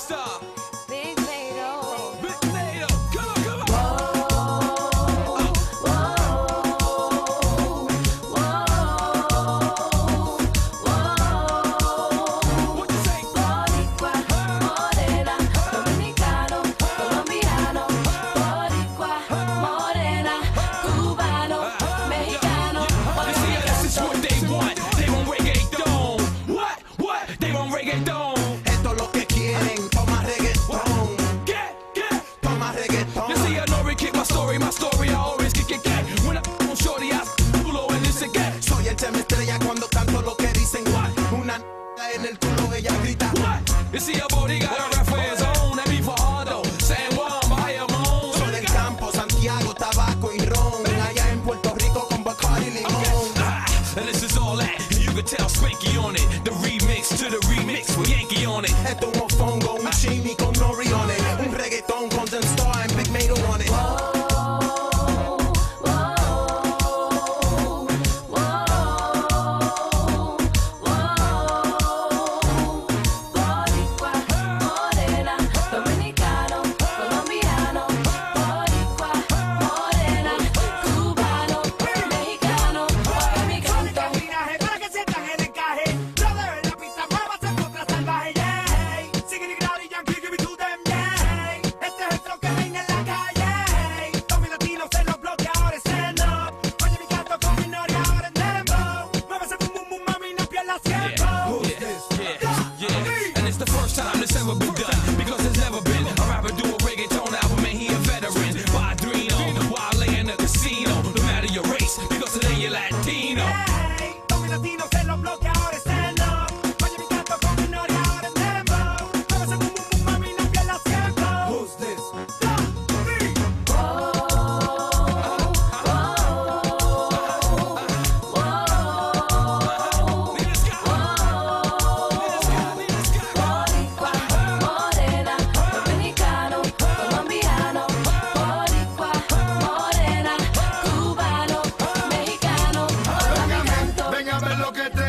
star. Big Mato. Big Mato. Come on, come on. What you say? Boricua, morena, dominicano, colombiano. Boricua, morena, cubano, mexicano. You see, this is what they want. They want reggaeton. What? What? They want reggaeton. Esto es lo que quieren, toma reggaetón, Get. toma reggaetón. You see, I know we kick my story, I always kick it. When I'm shorty, I culo and this again. Soy el tema estrella cuando canto lo que dicen. Una en el culo ella grita. What? You see, a body got a rap for his own. That be for Hardo, San Juan, Bayamon. Soy del campo, Santiago, tabaco y ron. Allá en Puerto Rico con Bacardi y limón. And this is all that. You can tell Spanky on it. The remix to the remix with Yankee on it. Esto es un mofongo, un chimi con nori on it. Un reggaetón con Zen Star and Big Mato on it. Boricua, morena, dominicano, colombiano. Boricua, morena, cubano, mexicano. Oiga mi canto. Para que sientan el encaje, brother, en la pista muévase contra salvaje, yeah. Sigue grado y Yankee, give it to them, yeah. Este es el flow que reina en la calle. Tommy Latino se lo bloquea, ahora stand up. Oye mi canto con mi noria, ahora en dembow. Muévase boom boom boom, mami, no pierdas tiempo. Yeah. And it's the first time this ever been done. Because there's never been a rapper do a reggaeton album and he a veteran. Padrino, while laying in the casino. No matter your race, because today you're Latino. Hey, Tommy Latino se lo bloquea, ahora stand up. Oye mi canto con mi noria, ahora en dembow. Muévase boom boom boom, mami, no pierdas tiempo. Who's this? Boricua, morena, dominicano, colombiano. Boricua, morena, cubano, mexicano. Oiga mi canto. Ven a ver lo que te